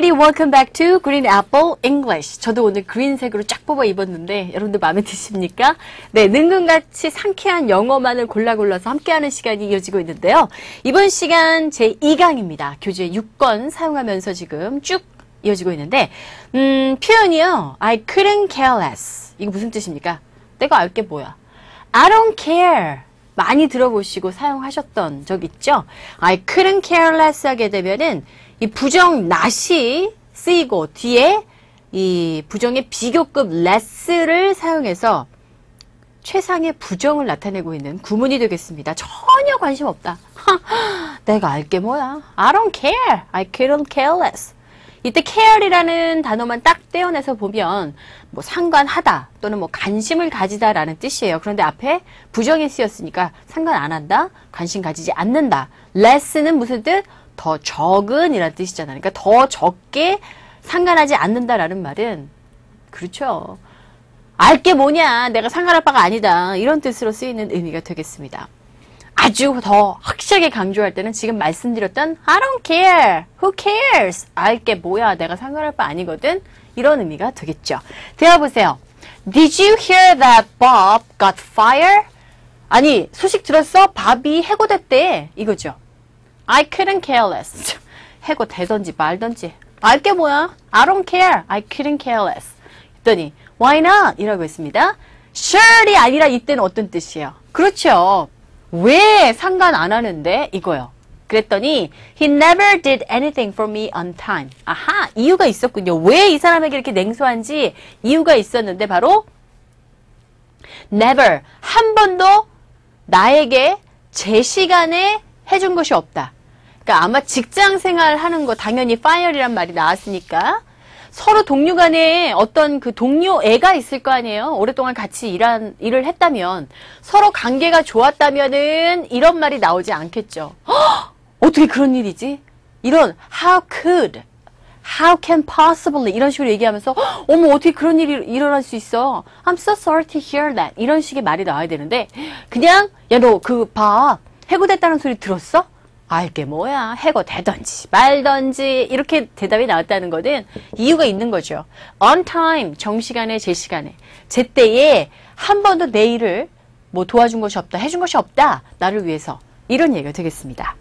everybody, welcome back to Green Apple English. 저도 오늘 그린색으로 쫙 뽑아 입었는데 여러분들 마음에 드십니까? 네, 능금같이 상쾌한 영어만을 골라서 함께하는 시간이 이어지고 있는데요. 이번 시간 제2강입니다. 교재 6권 사용하면서 지금 쭉 이어지고 있는데 표현이요. I couldn't care less. 이거 무슨 뜻입니까? 내가 알게 뭐야. I don't care. 많이 들어보시고 사용하셨던 적 있죠? I couldn't care less 하게 되면은 이 부정 not이 쓰이고 뒤에 이 부정의 비교급 less를 사용해서 최상의 부정을 나타내고 있는 구문이 되겠습니다. 전혀 관심 없다. 내가 알게 뭐야. I don't care. I couldn't care less. 이때 care이라는 단어만 딱 떼어내서 보면 뭐 상관하다 또는 뭐 관심을 가지다라는 뜻이에요. 그런데 앞에 부정이 쓰였으니까 상관 안 한다, 관심 가지지 않는다. less는 무슨 뜻? 더 적은 이라는 뜻이잖아요. 그러니까 더 적게 상관하지 않는다라는 말은 그렇죠. 알게 뭐냐, 내가 상관할 바가 아니다. 이런 뜻으로 쓰이는 의미가 되겠습니다. 아주 더 확실하게 강조할 때는 지금 말씀드렸던 I don't care, who cares? 알게 뭐야, 내가 상관할 바 아니거든. 이런 의미가 되겠죠. 대화보세요. Did you hear that Bob got fired? 아니, 소식 들었어? 밥이 해고됐대. 이거죠. I couldn't care less. 해고되던지 말던지. 알게 뭐야? I don't care. I couldn't care less. 했더니 why not? 이라고 했습니다. sure이 아니라 이때는 어떤 뜻이에요? 그렇죠. 왜 상관 안 하는데? 이거요. 그랬더니 he never did anything for me on time. 아하, 이유가 있었군요. 왜 이 사람에게 이렇게 냉소한지 이유가 있었는데 바로 never, 한 번도 나에게 제 시간에 해준 것이 없다. 그러니까 아마 직장 생활 하는 거 당연히 fire이란 말이 나왔으니까 서로 동료 간에 어떤 그 동료 애가 있을 거 아니에요. 오랫동안 같이 일을 했다면 서로 관계가 좋았다면은 이런 말이 나오지 않겠죠. 허! 어떻게 그런 일이지? 이런 how could, how can possibly 이런 식으로 얘기하면서 어머 어떻게 그런 일이 일어날 수 있어? I'm so sorry to hear that. 이런 식의 말이 나와야 되는데 그냥 야 너 그 봐. 해고됐다는 소리 들었어? 알게 뭐야. 해고되던지 말던지 이렇게 대답이 나왔다는 것은 이유가 있는 거죠. On time, 정시간에 제시간에 제때에 한 번도 내 일을 뭐 도와준 것이 없다. 해준 것이 없다. 나를 위해서. 이런 얘기가 되겠습니다.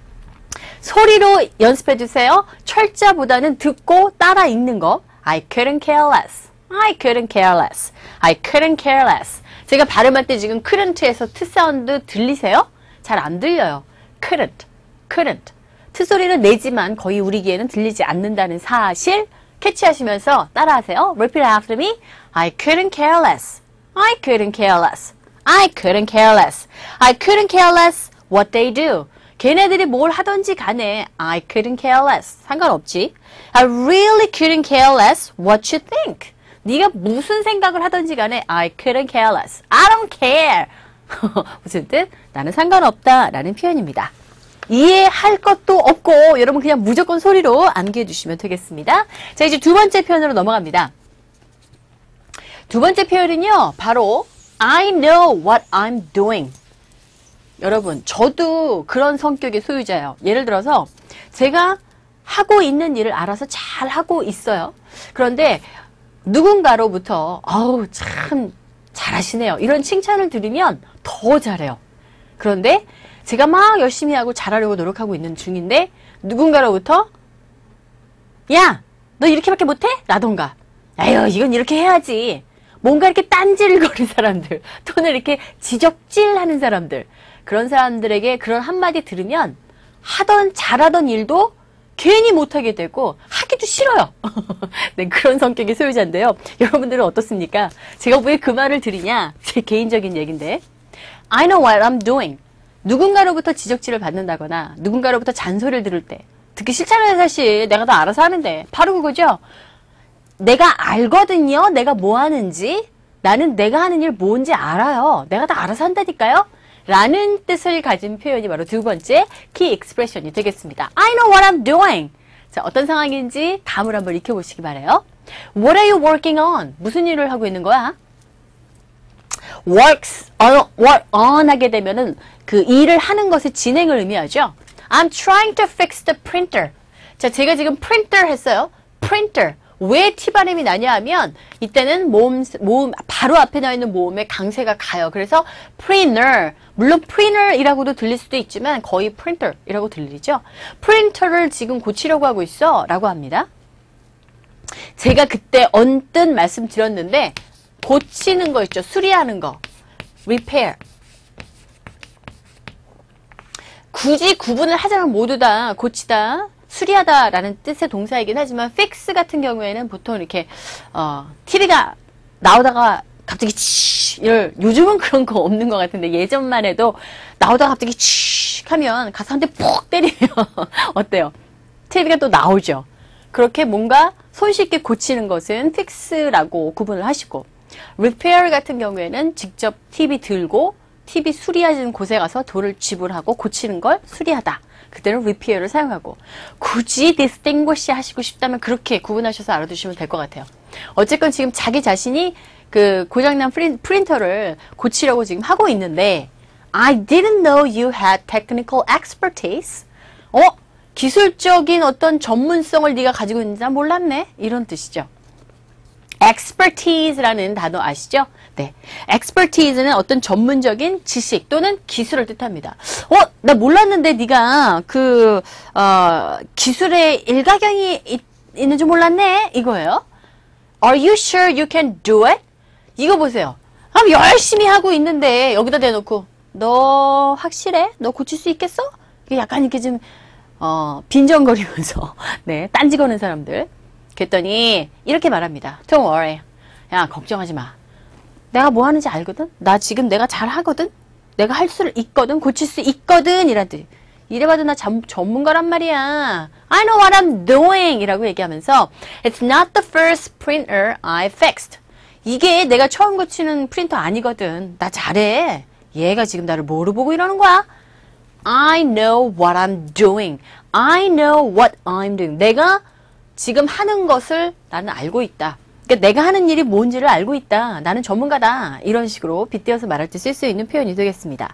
소리로 연습해 주세요. 철자보다는 듣고 따라 읽는 거. I couldn't care less. I couldn't care less. I couldn't care less. 제가 발음할 때 지금 couldn't에서 트 사운드 들리세요? 잘 안 들려요. couldn't. couldn't. 트소리는 내지만 거의 우리 귀에는 들리지 않는다는 사실 캐치하시면서 따라하세요. Repeat after me. I couldn't care less. I couldn't care less. I couldn't care less. I couldn't care less what they do. 걔네들이 뭘 하던지 간에 I couldn't care less. 상관없지. I really couldn't care less what you think. 네가 무슨 생각을 하던지 간에 I couldn't care less. I don't care. 무슨 뜻? 나는 상관없다 라는 표현입니다. 이해할 것도 없고 여러분 그냥 무조건 소리로 암기해 주시면 되겠습니다. 자, 이제 두 번째 표현으로 넘어갑니다. 두 번째 표현은요. 바로 I know what I'm doing. 여러분 저도 그런 성격의 소유자예요. 예를 들어서 제가 하고 있는 일을 알아서 잘 하고 있어요. 그런데 누군가로부터 어우 참 잘하시네요. 이런 칭찬을 들으면 더 잘해요. 그런데 제가 막 열심히 하고 잘하려고 노력하고 있는 중인데 누군가로부터 야, 너 이렇게밖에 못해? 라던가 에휴, 이건 이렇게 해야지. 뭔가 이렇게 딴질거리는 사람들 또는 이렇게 지적질하는 사람들 그런 사람들에게 그런 한마디 들으면 잘하던 일도 괜히 못하게 되고 하기도 싫어요. 네, 그런 성격의 소유자인데요. 여러분들은 어떻습니까? 제가 왜 그 말을 드리냐? 제 개인적인 얘기인데 I know what I'm doing. 누군가로부터 지적질을 받는다거나 누군가로부터 잔소리를 들을 때 듣기 싫잖아요. 사실 내가 다 알아서 하는데 바로 그거죠. 내가 알거든요. 내가 뭐 하는지. 나는 내가 하는 일 뭔지 알아요. 내가 다 알아서 한다니까요. 라는 뜻을 가진 표현이 바로 두 번째 키 익스프레션이 되겠습니다. I know what I'm doing. 자, 어떤 상황인지 감을 한번 익혀보시기 바라요. What are you working on? 무슨 일을 하고 있는 거야? work on 하게 되면은 그 일을 하는 것의 진행을 의미하죠. I'm trying to fix the printer. 자, 제가 지금 printer 했어요. printer. 왜 T 발음이 나냐 하면 이때는 모음 바로 앞에 나와 있는 모음에 강세가 가요. 그래서 printer. 물론 printer이라고도 들릴 수도 있지만 거의 printer이라고 들리죠. printer를 지금 고치려고 하고 있어 라고 합니다. 제가 그때 언뜻 말씀드렸는데 고치는 거 있죠. 수리하는 거. repair. 굳이 구분을 하자면 모두 다 고치다, 수리하다 라는 뜻의 동사이긴 하지만 fix 같은 경우에는 보통 이렇게 TV가 나오다가 갑자기 요즘은 그런 거 없는 것 같은데 예전만 해도 나오다가 갑자기 하면 가서 한 대 푹 때리면 어때요? TV가 또 나오죠. 그렇게 뭔가 손쉽게 고치는 것은 fix라고 구분을 하시고 repair 같은 경우에는 직접 TV 들고 TV 수리하는 곳에 가서 돈을 지불하고 고치는 걸 수리하다. 그때는 repair를 사용하고 굳이 distinguish 하시고 싶다면 그렇게 구분하셔서 알아두시면 될 것 같아요. 어쨌건 지금 자기 자신이 그 고장난 프린터를 고치려고 지금 하고 있는데 I didn't know you had technical expertise. 기술적인 어떤 전문성을 네가 가지고 있는지 난 몰랐네. 이런 뜻이죠. expertise라는 단어 아시죠? 네. expertise는 어떤 전문적인 지식 또는 기술을 뜻합니다. 나 몰랐는데 네가 기술에 일가견이 있는 줄 몰랐네. 이거예요. Are you sure you can do it? 이거 보세요. 열심히 하고 있는데 여기다 대놓고 너 확실해? 너 고칠 수 있겠어? 이게 약간 이렇게 좀 빈정거리면서 네, 딴지 거는 사람들. 그랬더니 이렇게 말합니다. Don't worry. 야, 걱정하지 마. 내가 뭐 하는지 알거든? 나 지금 내가 잘 하거든? 내가 할 수 있거든? 고칠 수 있거든? 이란 뜻. 이래봐도 나 전문가란 말이야. I know what I'm doing! 이라고 얘기하면서 It's not the first printer I fixed. 이게 내가 처음 고치는 프린터 아니거든. 나 잘해. 얘가 지금 나를 뭐로 보고 이러는 거야? I know what I'm doing. I know what I'm doing. 내가 지금 하는 것을 나는 알고 있다. 그러니까 내가 하는 일이 뭔지를 알고 있다. 나는 전문가다. 이런 식으로 빗대어서 말할 때 쓸 수 있는 표현이 되겠습니다.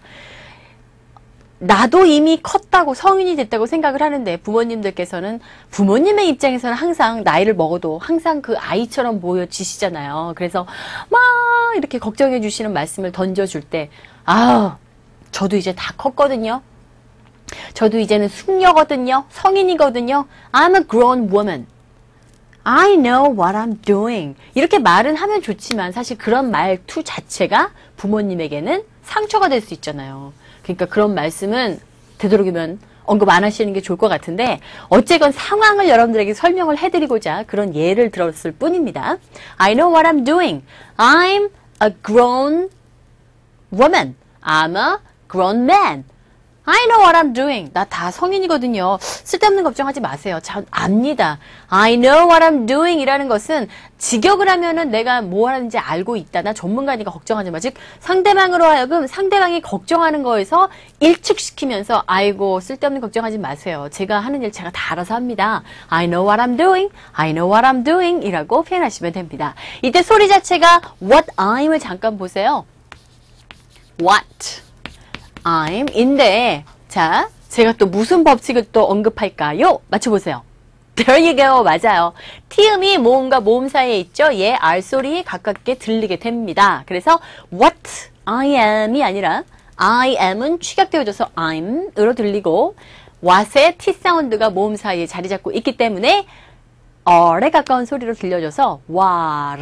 나도 이미 컸다고 성인이 됐다고 생각을 하는데 부모님들께서는 부모님의 입장에서는 항상 나이를 먹어도 항상 그 아이처럼 보여지시잖아요. 그래서 막 이렇게 걱정해 주시는 말씀을 던져줄 때 저도 이제 다 컸거든요. 저도 이제는 숙녀거든요. 성인이거든요. I'm a grown woman. I know what I'm doing. 이렇게 말은 하면 좋지만 사실 그런 말투 자체가 부모님에게는 상처가 될 수 있잖아요. 그러니까 그런 말씀은 되도록이면 언급 안 하시는 게 좋을 것 같은데 어쨌건 상황을 여러분들에게 설명을 해드리고자 그런 예를 들었을 뿐입니다. I know what I'm doing. I'm a grown woman. I'm a grown man. I know what I'm doing. 나 다 성인이거든요. 쓸데없는 걱정하지 마세요. 전 압니다. I know what I'm doing 이라는 것은 직역을 하면은 내가 뭐 하는지 알고 있다. 나 전문가니까 걱정하지 마. 즉 상대방으로 하여금 상대방이 걱정하는 거에서 일축시키면서 아이고 쓸데없는 걱정하지 마세요. 제가 하는 일 제가 다 알아서 합니다. I know what I'm doing. I know what I'm doing 이라고 표현하시면 됩니다. 이때 소리 자체가 what I'm을 잠깐 보세요. What I'm인데 자 제가 또 무슨 법칙을 또 언급할까요? 맞춰보세요. There you go. 맞아요. T음이 모음과 모음 사이에 있죠. 얘 R소리 가깝게 들리게 됩니다. 그래서 what I am이 아니라 I am은 축약되어져서 I'm으로 들리고 what의 T 사운드가 모음 사이에 자리 잡고 있기 때문에 R에 가까운 소리로 들려져서 what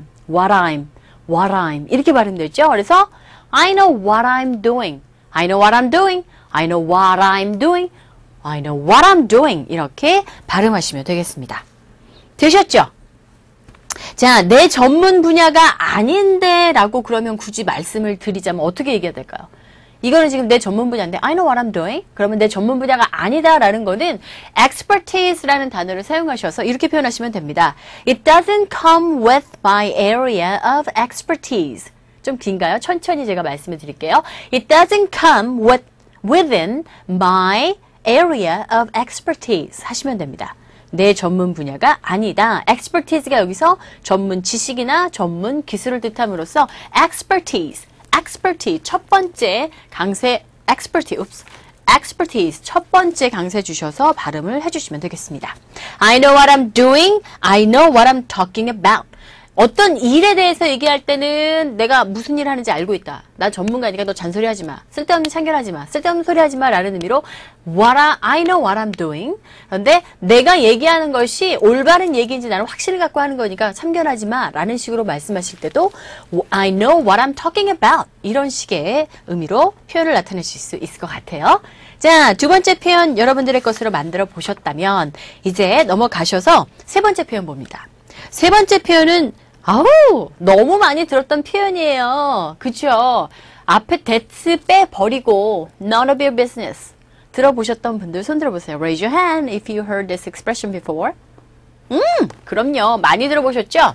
I'm 이렇게 발음되죠. 그래서 I know what I'm doing. I know what I'm doing. I know what I'm doing. I know what I'm doing. 이렇게 발음하시면 되겠습니다. 되셨죠? 자, 내 전문 분야가 아닌데 라고 그러면 굳이 말씀을 드리자면 어떻게 얘기해야 될까요? 이거는 지금 내 전문 분야인데 I know what I'm doing. 그러면 내 전문 분야가 아니다라는 거는 expertise라는 단어를 사용하셔서 이렇게 표현하시면 됩니다. It doesn't come with my area of expertise. 좀 긴가요? 천천히 제가 말씀을 드릴게요. It doesn't come within my area of expertise 하시면 됩니다. 내 전문 분야가 아니다. expertise가 여기서 전문 지식이나 전문 기술을 뜻함으로써 expertise 첫 번째 강세 expertise expertise 첫 번째 강세 주셔서 발음을 해주시면 되겠습니다. I know what I'm doing. I know what I'm talking about. 어떤 일에 대해서 얘기할 때는 내가 무슨 일 하는지 알고 있다. 나 전문가니까 너 잔소리하지 마. 쓸데없는 참견하지 마. 쓸데없는 소리하지 마. 라는 의미로 I know what I'm doing. 그런데 내가 얘기하는 것이 올바른 얘기인지 나는 확신을 갖고 하는 거니까 참견하지 마. 라는 식으로 말씀하실 때도 I know what I'm talking about. 이런 식의 의미로 표현을 나타내실 수 있을 것 같아요. 자, 두 번째 표현 여러분들의 것으로 만들어 보셨다면 이제 넘어가셔서 세 번째 표현 봅니다. 세 번째 표현은 너무 많이 들었던 표현이에요. 그쵸? 앞에 that's 빼버리고 none of your business 들어보셨던 분들 손 들어보세요. Raise your hand if you heard this expression before. 그럼요. 많이 들어보셨죠?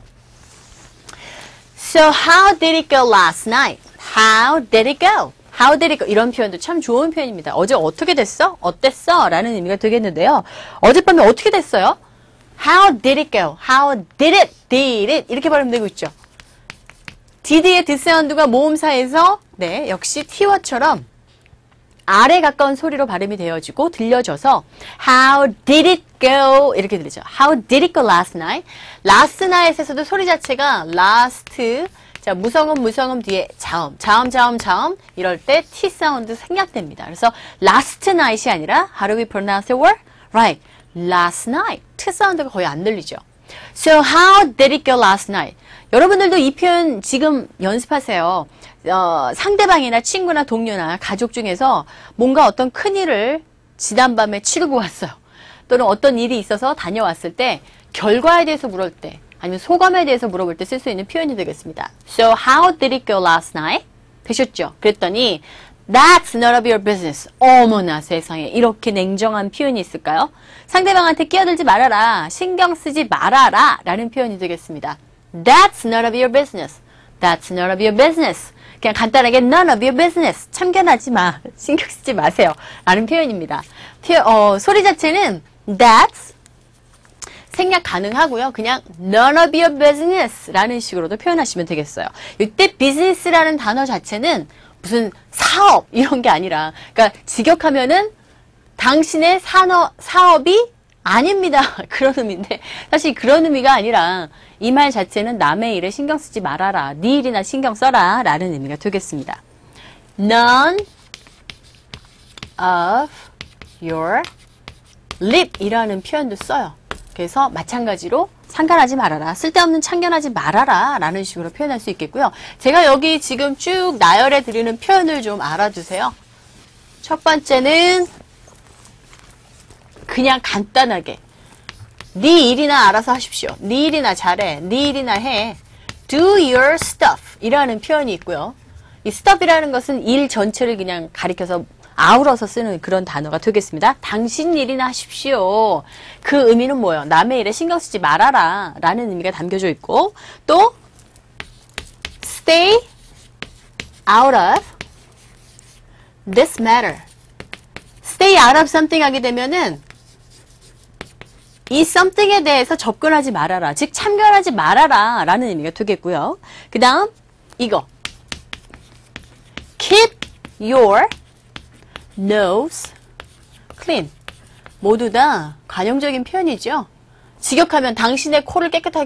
So how did it go last night? How did it go? How did it go? 이런 표현도 참 좋은 표현입니다. 어제 어떻게 됐어? 어땠어? 라는 의미가 되겠는데요. 어젯밤에 어떻게 됐어요? How did it go? How did it? 이렇게 발음되고 있죠. did의 d 사운드가 모음사에서 네, 역시 T와처럼 R에 가까운 소리로 발음이 되어지고 들려져서 How did it go? 이렇게 들리죠. How did it go last night? last night에서도 소리 자체가 last 자, 무성음 뒤에 자음 이럴 때 T 사운드 생략됩니다. 그래서 last night이 아니라 how do we pronounce the word? Right. last night. T 사운드가 거의 안 들리죠. So how did it go last night? 여러분들도 이 표현 지금 연습하세요. 상대방이나 친구나 동료나 가족 중에서 뭔가 어떤 큰일을 지난밤에 치르고 왔어요. 또는 어떤 일이 있어서 다녀왔을 때 결과에 대해서 물을 때 아니면 소감에 대해서 물어볼 때 쓸 수 있는 표현이 되겠습니다. So how did it go last night? 되셨죠? 그랬더니 That's none of your business. 어머나 세상에 이렇게 냉정한 표현이 있을까요? 상대방한테 끼어들지 말아라. 신경 쓰지 말아라. 라는 표현이 되겠습니다. That's none of your business. That's none of your business. 그냥 간단하게 none of your business. 참견하지 마. 신경 쓰지 마세요. 라는 표현입니다. 소리 자체는 that's 생략 가능하고요. 그냥 none of your business 라는 식으로도 표현하시면 되겠어요. 이때 business라는 단어 자체는 무슨 사업 이런 게 아니라 그러니까 직역하면은 당신의 사업이 아닙니다. 그런 의미인데 사실 그런 의미가 아니라 이 말 자체는 남의 일에 신경 쓰지 말아라. 네 일이나 신경 써라 라는 의미가 되겠습니다. None of your lip 이라는 표현도 써요. 그래서 마찬가지로 상관하지 말아라. 쓸데없는 참견하지 말아라. 라는 식으로 표현할 수 있겠고요. 제가 여기 지금 쭉 나열해 드리는 표현을 좀 알아두세요. 첫 번째는 그냥 간단하게 네 일이나 알아서 하십시오. 네 일이나 잘해. 네 일이나 해. Do your stuff 이라는 표현이 있고요. 이 stuff이라는 것은 일 전체를 그냥 가리켜서 아우러서 쓰는 그런 단어가 되겠습니다. 당신 일이나 하십시오. 그 의미는 뭐예요? 남의 일에 신경 쓰지 말아라 라는 의미가 담겨져 있고 또 stay out of this matter. stay out of something 하게 되면은 이 something에 대해서 접근하지 말아라. 즉 참견하지 말아라 라는 의미가 되겠고요. 그 다음 이거 keep your nose clean. 모두 다 관용적인 표현이죠. 직역하면 당신의 코를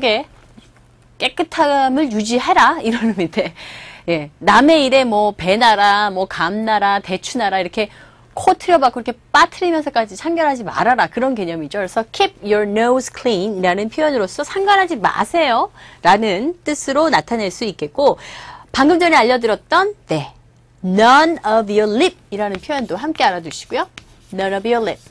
깨끗함을 유지해라 이런 의미인데 예, 남의 일에 뭐 배나라 뭐 감나라 대추나라 이렇게 코 틀어박고 이렇게 빠트리면서까지 참견하지 말아라 그런 개념이죠. 그래서 keep your nose clean 이라는 표현으로서 상관하지 마세요 라는 뜻으로 나타낼 수 있겠고 방금 전에 알려드렸던 네 none of your lip 이라는 표현도 함께 알아두시고요. none of your lip.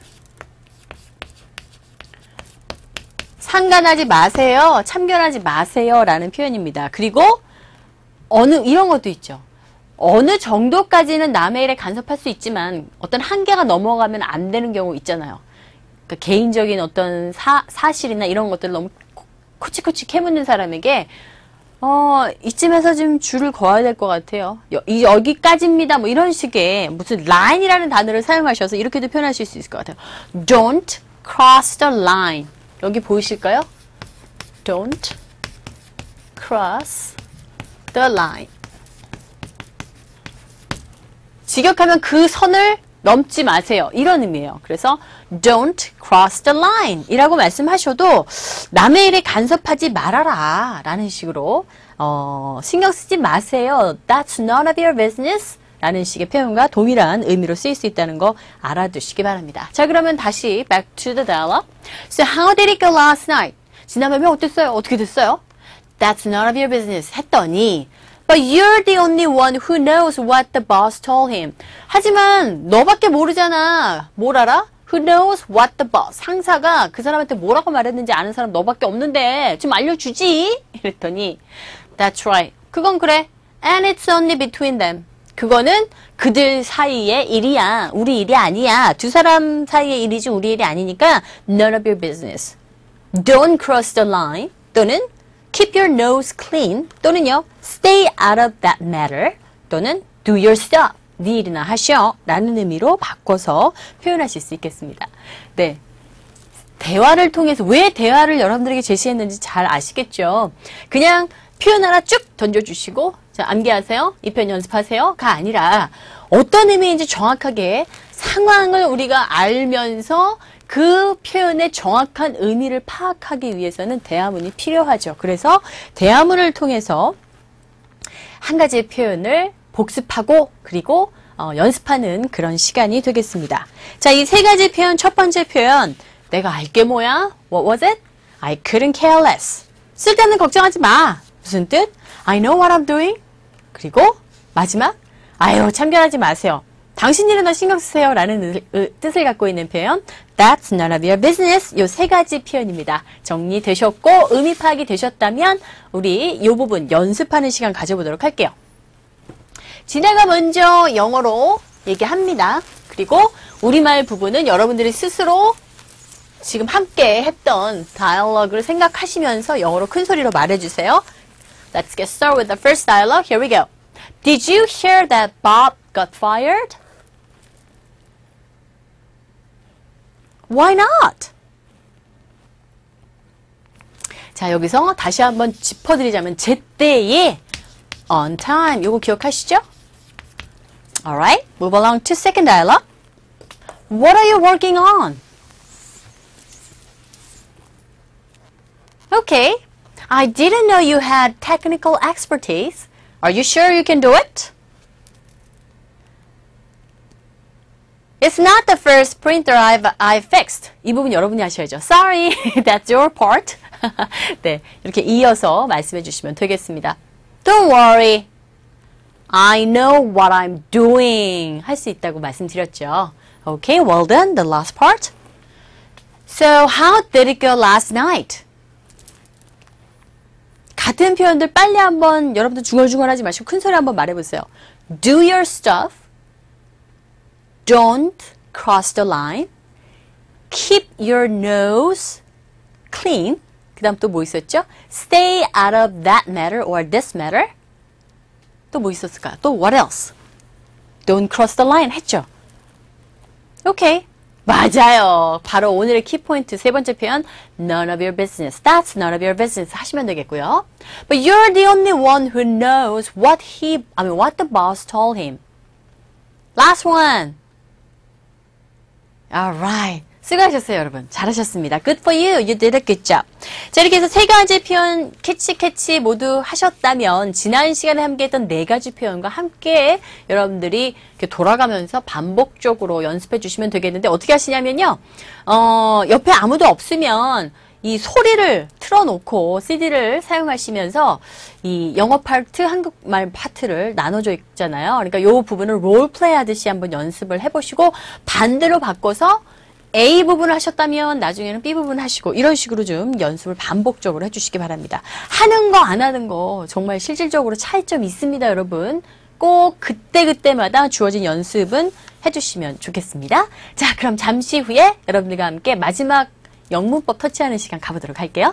상관하지 마세요. 참견하지 마세요. 라는 표현입니다. 그리고 이런 것도 있죠. 어느 정도까지는 남의 일에 간섭할 수 있지만 어떤 한계가 넘어가면 안 되는 경우 있잖아요. 그러니까 개인적인 어떤 사실이나 이런 것들을 너무 코치코치 캐묻는 사람에게 이쯤에서 좀 줄을 그어야 될 것 같아요. 여기까지입니다. 뭐 이런 식의 무슨 line이라는 단어를 사용하셔서 이렇게도 표현하실 수 있을 것 같아요. Don't cross the line. 여기 보이실까요? Don't cross the line. 직역하면 그 선을 넘지 마세요. 이런 의미예요. 그래서 don't cross the line 이라고 말씀하셔도 남의 일에 간섭하지 말아라 라는 식으로 신경 쓰지 마세요. That's none of your business 라는 식의 표현과 동일한 의미로 쓰일 수 있다는 거 알아두시기 바랍니다. 자, 그러면 다시 back to the dialogue. So how did it go last night? 지난밤에 어땠어요? 어떻게 됐어요? That's none of your business 했더니 But you're the only one who knows what the boss told him. 하지만 너밖에 모르잖아. 뭘 알아? Who knows what the boss. 상사가 그 사람한테 뭐라고 말했는지 아는 사람 너밖에 없는데 좀 알려주지? 이랬더니 That's right. 그건 그래. And it's only between them. 그거는 그들 사이의 일이야. 우리 일이 아니야. 두 사람 사이의 일이지 우리 일이 아니니까 none of your business. Don't cross the line. 또는 keep your nose clean. 또는요 stay out of that matter. 또는 do your stuff. 네 일이나 하셔. 라는 의미로 바꿔서 표현하실 수 있겠습니다. 네. 대화를 통해서 왜 대화를 여러분들에게 제시했는지 잘 아시겠죠? 그냥 표현 하나 쭉 던져주시고 자, 암기하세요. 이 표현 연습하세요.가 아니라 어떤 의미인지 정확하게 상황을 우리가 알면서 그 표현의 정확한 의미를 파악하기 위해서는 대화문이 필요하죠. 그래서 대화문을 통해서 한 가지의 표현을 복습하고 그리고 연습하는 그런 시간이 되겠습니다. 자, 이 세 가지 표현, 첫 번째 표현 내가 알게 뭐야? What was it? I couldn't care less. 쓸데없는 걱정하지 마. 무슨 뜻? I know what I'm doing. 그리고 마지막 아유 참견하지 마세요. 당신 일에나 신경 쓰세요 라는 뜻을 갖고 있는 표현 That's none of your business. 요 세 가지 표현입니다. 정리되셨고 의미 파악이 되셨다면 우리 이 부분 연습하는 시간 가져보도록 할게요. 진아가 먼저 영어로 얘기합니다. 그리고 우리말 부분은 여러분들이 스스로 지금 함께 했던 다이얼로그를 생각하시면서 영어로 큰 소리로 말해주세요. Let's get started with the first dialogue. Here we go. Did you hear that Bob got fired? Why not? 자, 여기서 다시 한번 짚어드리자면 제때에 on time. 요거 기억하시죠? Alright, move along to second dialogue. What are you working on? Okay. I didn't know you had technical expertise. Are you sure you can do it? It's not the first printer I've fixed. 이 부분 여러분이 하셔야죠. Sorry, that's your part. 네, 이렇게 이어서 말씀해 주시면 되겠습니다. Don't worry. I know what I'm doing. 할 수 있다고 말씀드렸죠. Okay, well done. The last part. So, how did it go last night? 같은 표현들 빨리 한번 여러분들 중얼중얼 하지 마시고 큰 소리 한번 말해보세요. Do your stuff. Don't cross the line. Keep your nose clean. 그 다음 또 뭐 있었죠? Stay out of that matter or this matter. 또 뭐 있었을까요? 또 what else? Don't cross the line 했죠? 오케이. 맞아요. 바로 오늘의 키포인트 세 번째 표현 None of your business. That's none of your business 하시면 되겠고요. But you're the only one who knows what the boss told him. Last one. Alright. 수고하셨어요, 여러분. 잘하셨습니다. Good for you. You did a good job. 자, 이렇게 해서 세 가지 표현 캐치 모두 하셨다면 지난 시간에 함께했던 네 가지 표현과 함께 여러분들이 이렇게 돌아가면서 반복적으로 연습해 주시면 되겠는데 어떻게 하시냐면요. 옆에 아무도 없으면 이 소리를 틀어놓고 CD를 사용하시면서 이 영어 파트, 한국말 파트를 나눠져 있잖아요. 그러니까 이 부분을 롤플레이 하듯이 한번 연습을 해보시고 반대로 바꿔서 A 부분을 하셨다면 나중에는 B 부분 하시고 이런 식으로 좀 연습을 반복적으로 해주시기 바랍니다. 하는 거 안 하는 거 정말 실질적으로 차이점이 있습니다, 여러분. 꼭 그때그때마다 주어진 연습은 해주시면 좋겠습니다. 자, 그럼 잠시 후에 여러분들과 함께 마지막 영문법 터치하는 시간 가보도록 할게요.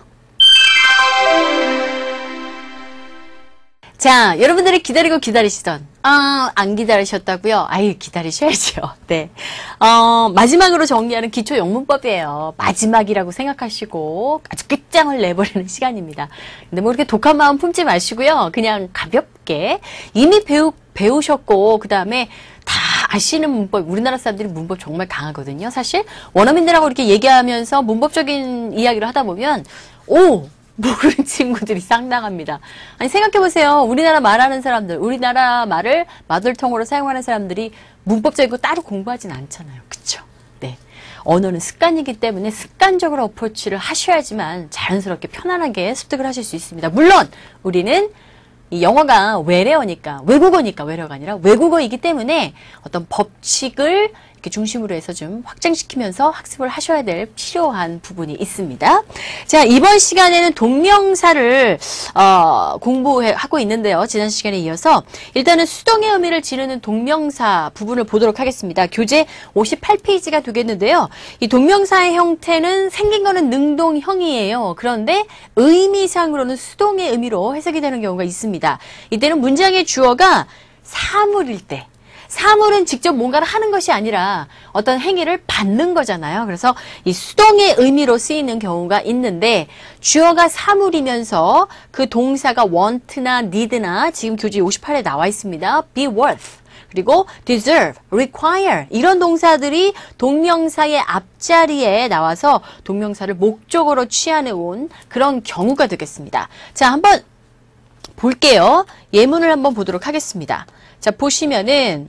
자, 여러분들이 기다리고 기다리시던 안 기다리셨다고요? 아유, 기다리셔야죠. 네. 마지막으로 정리하는 기초 영문법이에요. 마지막이라고 생각하시고 아주 끝장을 내버리는 시간입니다. 근데 뭐 이렇게 독한 마음 품지 마시고요. 그냥 가볍게 이미 배우셨고 그 다음에 다 아시는 문법, 우리나라 사람들이 문법 정말 강하거든요. 사실 원어민들하고 이렇게 얘기하면서 문법적인 이야기를 하다 보면 모르는 친구들이 상당합니다. 아니 생각해보세요. 우리나라 말하는 사람들, 우리나라 말을 마들텅어로 사용하는 사람들이 문법적인 거 따로 공부하진 않잖아요. 그쵸? 네. 언어는 습관이기 때문에 습관적으로 어프로치를 하셔야지만 자연스럽게 편안하게 습득을 하실 수 있습니다. 물론 우리는 이 영어가 외래어니까, 외래어가 아니라 외국어이기 때문에 어떤 법칙을 이렇게 중심으로 해서 좀 확장시키면서 학습을 하셔야 될 필요한 부분이 있습니다. 자, 이번 시간에는 동명사를 공부하고 있는데요. 지난 시간에 이어서 일단은 수동의 의미를 지르는 동명사 부분을 보도록 하겠습니다. 교재 58페이지가 되겠는데요. 이 동명사의 형태는 생긴 거는 능동형이에요. 그런데 의미상으로는 수동의 의미로 해석이 되는 경우가 있습니다. 이때는 문장의 주어가 사물일 때, 사물은 직접 뭔가를 하는 것이 아니라 어떤 행위를 받는 거잖아요. 그래서 이 수동의 의미로 쓰이는 경우가 있는데 주어가 사물이면서 그 동사가 want나 need나 지금 교재 58에 나와 있습니다. be worth, 그리고 deserve, require 이런 동사들이 동명사의 앞자리에 나와서 동명사를 목적으로 취해온 그런 경우가 되겠습니다. 자, 한번 볼게요. 예문을 한번 보도록 하겠습니다. 자, 보시면은,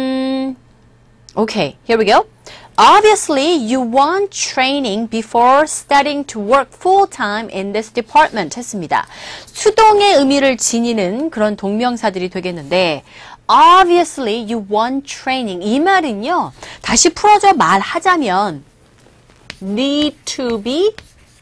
okay, here we go. Obviously, you want training before starting to work full-time in this department 했습니다. 수동의 의미를 지니는 그런 동명사들이 되겠는데, obviously, you want training. 이 말은요, 다시 풀어져 말하자면, need to be,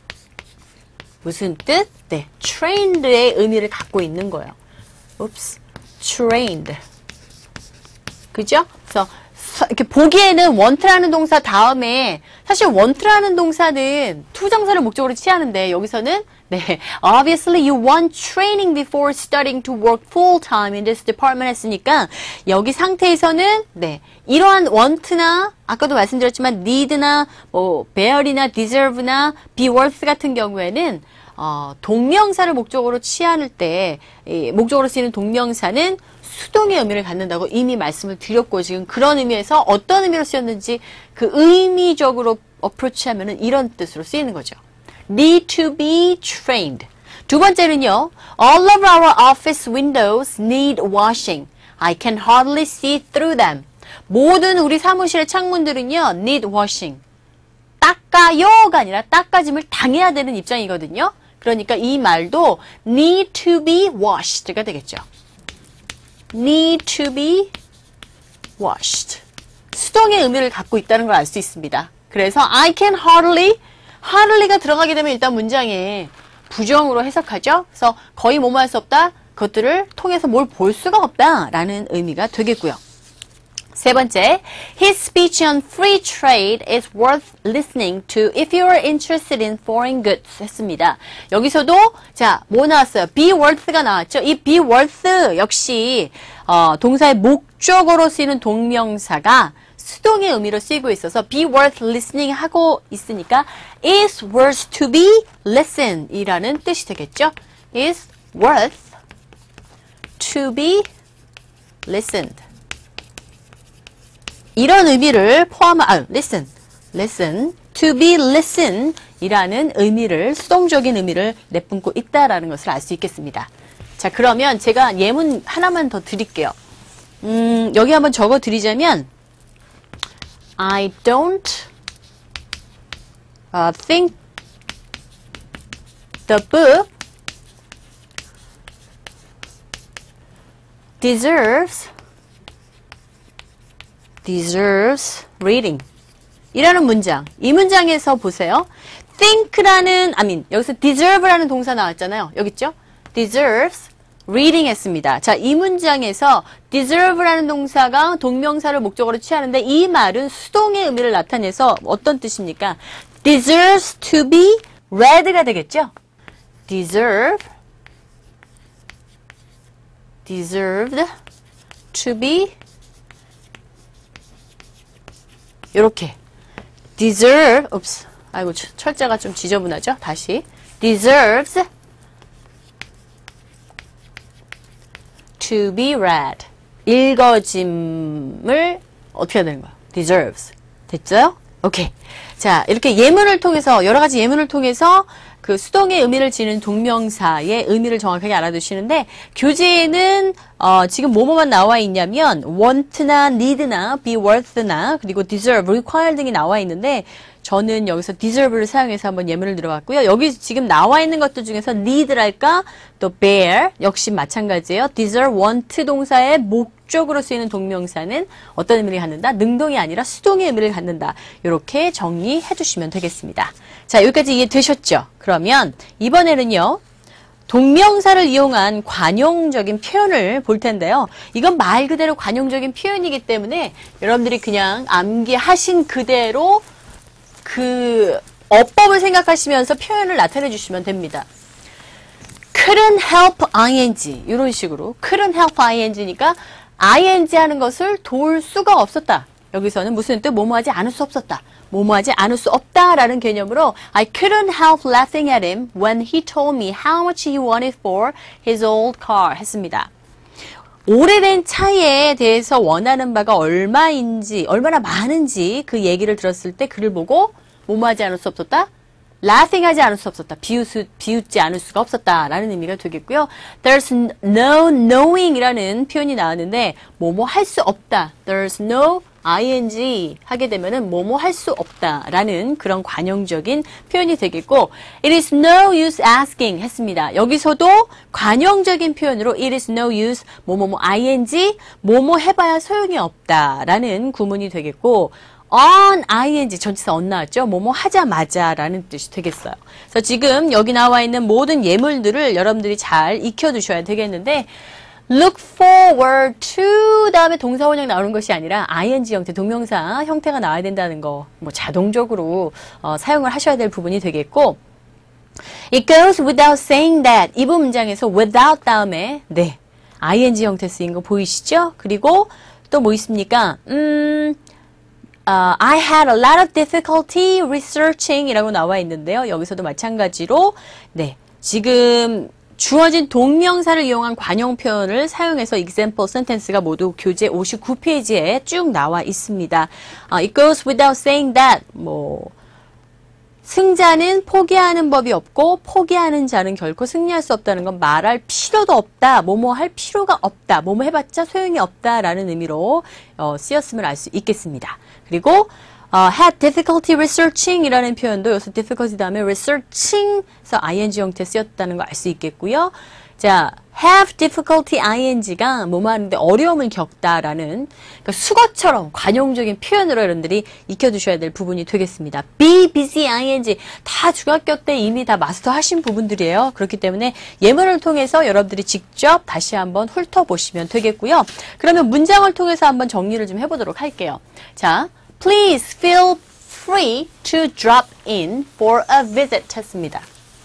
무슨 뜻? 네, trained의 의미를 갖고 있는 거예요. Oops, trained. 그죠? 그래서 이렇게 보기에는 want라는 동사 다음에 사실 want라는 동사는 투정사를 목적으로 취하는데 여기서는 네, obviously you want training before starting to work full time in this department 했으니까 여기 상태에서는 네, 이러한 want나 아까도 말씀드렸지만 need나 뭐 bear이나 deserve나 be worth 같은 경우에는 동명사를 목적으로 취할 때 목적으로 쓰이는 동명사는 수동의 의미를 갖는다고 이미 말씀을 드렸고 지금 그런 의미에서 어떤 의미로 쓰였는지 그 의미적으로 어프로치하면은 이런 뜻으로 쓰이는 거죠. Need to be trained. 두 번째는요. All of our office windows need washing. I can hardly see through them. 모든 우리 사무실의 창문들은요. need washing. 닦아요가 아니라 닦아짐을 당해야 되는 입장이거든요. 그러니까 이 말도 need to be washed가 되겠죠. need to be washed. 수동의 의미를 갖고 있다는 걸 알 수 있습니다. 그래서 I can hardly가 들어가게 되면 일단 문장에 부정으로 해석하죠. 그래서 거의 뭐뭐 할 수 없다. 그것들을 통해서 뭘 볼 수가 없다라는 의미가 되겠고요. 세 번째, his speech on free trade is worth listening to if you are interested in foreign goods 했습니다. 여기서도 자, 뭐 나왔어요? be worth가 나왔죠. 이 be worth 역시 동사의 목적어로 쓰이는 동명사가 수동의 의미로 쓰이고 있어서 be worth listening 하고 있으니까 is worth to be listened 이라는 뜻이 되겠죠. is worth to be listened. 이런 의미를 포함한, listen, to be listen 이라는 의미를, 수동적인 의미를 내뿜고 있다라는 것을 알 수 있겠습니다. 자, 그러면 제가 예문 하나만 더 드릴게요. 여기 한번 적어 드리자면, I don't think the book deserves reading. 이라는 문장. 이 문장에서 보세요. think라는, 여기서 deserve라는 동사 나왔잖아요. 여기 있죠? deserves reading 했습니다. 자, 이 문장에서 deserve라는 동사가 동명사를 목적으로 취하는데 이 말은 수동의 의미를 나타내서 어떤 뜻입니까? deserves to be read가 되겠죠? deserved to be 요렇게 deserve, 아이고 철자가 좀 지저분하죠? 다시 deserves to be read. 읽어짐을 어떻게 해야 되는 거야? deserves. 됐죠? 오케이. 자, 이렇게 예문을 통해서, 여러 가지 예문을 통해서 그 수동의 의미를 지닌 동명사의 의미를 정확하게 알아두시는데, 교재에는, 지금 뭐뭐만 나와 있냐면, want나 need나 be worth나, 그리고 deserve, require 등이 나와 있는데, 저는 여기서 deserve를 사용해서 한번 예문을 들어봤고요. 여기 지금 나와 있는 것들 중에서 need랄까, 또 bear, 역시 마찬가지예요. deserve, want 동사의 목적으로 쓰이는 동명사는 어떤 의미를 갖는다? 능동이 아니라 수동의 의미를 갖는다. 이렇게 정리해 주시면 되겠습니다. 자, 여기까지 이해되셨죠? 그러면 이번에는요. 동명사를 이용한 관용적인 표현을 볼 텐데요. 이건 말 그대로 관용적인 표현이기 때문에 여러분들이 그냥 암기하신 그대로 그 어법을 생각하시면서 표현을 나타내 주시면 됩니다. couldn't help ing 이런 식으로 couldn't help ing니까 ing 하는 것을 도울 수가 없었다. 여기서는 무슨 뜻? 뭐뭐하지 않을 수 없었다. 뭐뭐하지 않을 수 없다라는 개념으로 I couldn't help laughing at him when he told me how much he wanted for his old car 했습니다. 오래된 차에 대해서 원하는 바가 얼마인지, 얼마나 많은지 그 얘기를 들었을 때 그를 보고 뭐뭐하지 않을 수 없었다? laughing 하지 않을 수 없었다. 비웃지 않을 수가 없었다. 라는 의미가 되겠고요. There's no knowing 이라는 표현이 나왔는데 뭐뭐 할 수 없다. There's no ing 하게 되면은 뭐뭐 할 수 없다. 라는 그런 관용적인 표현이 되겠고 It is no use asking 했습니다. 여기서도 관용적인 표현으로 It is no use 뭐뭐뭐 ing 뭐뭐 해봐야 소용이 없다. 라는 구문이 되겠고 on ing 전치사 on 나왔죠? 뭐뭐 하자마자 라는 뜻이 되겠어요. 그래서 지금 여기 나와 있는 모든 예물들을 여러분들이 잘 익혀두셔야 되겠는데 look forward to 다음에 동사 원형 나오는 것이 아니라 ing 형태, 동명사 형태가 나와야 된다는 거 뭐 자동적으로 사용을 하셔야 될 부분이 되겠고 It goes without saying that 이 부분 문장에서 without 다음에 네 ing 형태 쓰인 거 보이시죠? 그리고 또 뭐 있습니까? I had a lot of difficulty researching 이라고 나와 있는데요. 여기서도 마찬가지로 네 지금 주어진 동명사를 이용한 관용 표현을 사용해서 example sentence가 모두 교재 59페이지에 쭉 나와 있습니다. It goes without saying that 뭐 승자는 포기하는 법이 없고 포기하는 자는 결코 승리할 수 없다는 건 말할 필요도 없다. 뭐뭐 할 필요가 없다. 뭐뭐 해봤자 소용이 없다라는 의미로 쓰였음을 알 수 있겠습니다. 그리고 had difficulty researching 이라는 표현도 여기서 difficulty 다음에 researching에서 ing 형태 쓰였다는 거 알 수 있겠고요. 자, have difficulty ing가 뭐뭐 하는데 어려움을 겪다라는 그러니까 수거처럼 관용적인 표현으로 여러분들이 익혀두셔야 될 부분이 되겠습니다. be busy ing 다 중학교 때 이미 다 마스터하신 부분들이에요. 그렇기 때문에 예문을 통해서 여러분들이 직접 다시 한번 훑어보시면 되겠고요. 그러면 문장을 통해서 한번 정리를 좀 해보도록 할게요. 자, Please feel free to drop in for a visit 했습니다.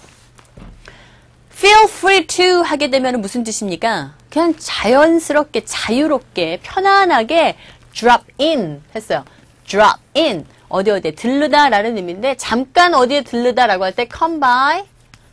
Feel free to 하게 되면 무슨 뜻입니까? 그냥 자연스럽게, 자유롭게, 편안하게 drop in 했어요. drop in. 어디에 들르다 라는 의미인데 잠깐 어디에 들르다 라고 할 때 come by,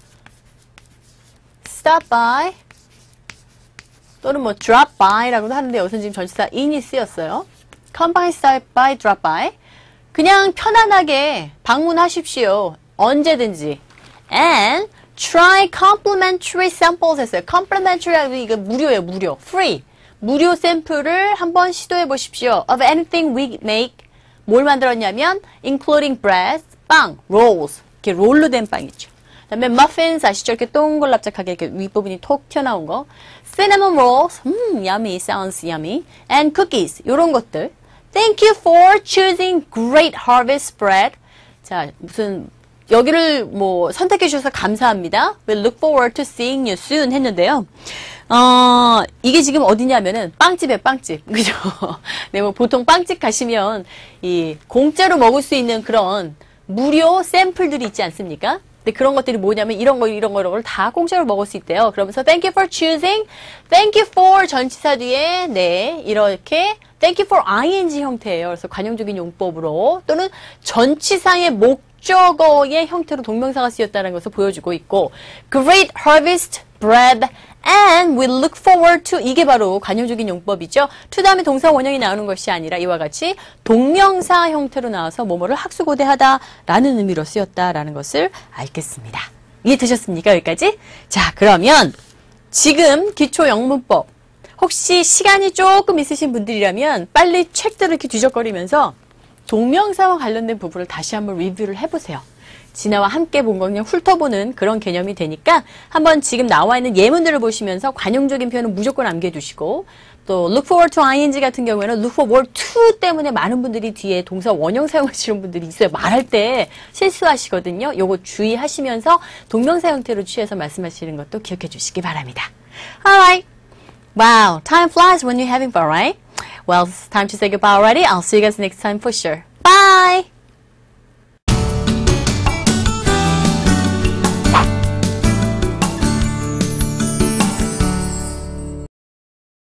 stop by 또는 뭐 drop by 라고도 하는데 여기서 지금 전치사 in이 쓰였어요. come by, stop by, drop by. 그냥 편안하게 방문하십시오. 언제든지. And try complimentary samples 했어요. complimentary 이거 무료예요, 무료. free. 무료 샘플을 한번 시도해 보십시오. of anything we make. 뭘 만들었냐면 including bread, 빵, rolls. 이렇게 롤로 된 빵이죠. 그다음에 muffins 아시죠? 이렇게 동글납작하게 이렇게 윗부분이 톡 튀어나온 거. cinnamon rolls. yummy, sounds yummy. and cookies. 요런 것들. Thank you for choosing Great Harvest Bread. 자, 무슨 여기를 뭐 선택해 주셔서 감사합니다. We look forward to seeing you soon 했는데요. 이게 지금 어디냐면은 빵집에 빵집. 그죠? 네, 뭐 보통 빵집 가시면 이 공짜로 먹을 수 있는 그런 무료 샘플들이 있지 않습니까? 근데 그런 것들이 뭐냐면 이런 걸 다 공짜로 먹을 수 있대요. 그러면서 thank you for choosing, thank you for 전치사 뒤에 네 이렇게 thank you for ing 형태예요. 그래서 관용적인 용법으로 또는 전치사의 목적어의 형태로 동명사가 쓰였다는 것을 보여주고 있고 Great Harvest Bread And we look forward to 이게 바로 관용적인 용법이죠. to 다음에 동사 원형이 나오는 것이 아니라 이와 같이 동명사 형태로 나와서 뭐뭐를 학수고대하다라는 의미로 쓰였다라는 것을 알겠습니다. 이해되셨습니까? 여기까지? 자, 그러면 지금 기초 영문법 혹시 시간이 조금 있으신 분들이라면 빨리 책들을 이렇게 뒤적거리면서 동명사와 관련된 부분을 다시 한번 리뷰를 해보세요. 진아와 함께 본 거 그냥 훑어보는 그런 개념이 되니까 한번 지금 나와 있는 예문들을 보시면서 관용적인 표현은 무조건 남겨두시고 또 look forward to ing 같은 경우에는 look forward to 때문에 많은 분들이 뒤에 동사 원형 사용하시는 분들이 있어요. 말할 때 실수하시거든요. 요거 주의하시면서 동명사 형태로 취해서 말씀하시는 것도 기억해 주시기 바랍니다. Alright. Wow, time flies when you're having fun, right? Well, it's time to say goodbye already. I'll see you guys next time for sure. Bye!